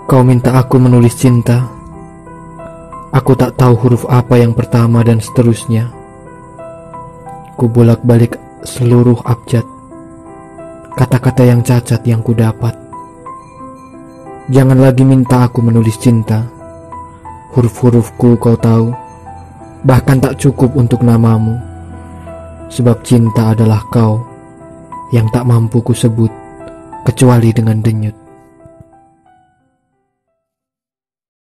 Kau minta aku menulis cinta. Aku tak tahu huruf apa yang pertama dan seterusnya. Ku bolak-balik seluruh abjad, kata-kata yang cacat yang ku dapat. Jangan lagi minta aku menulis cinta. Huruf-hurufku kau tahu, bahkan tak cukup untuk namamu. Sebab cinta adalah kau yang tak mampu ku sebut kecuali dengan denyut.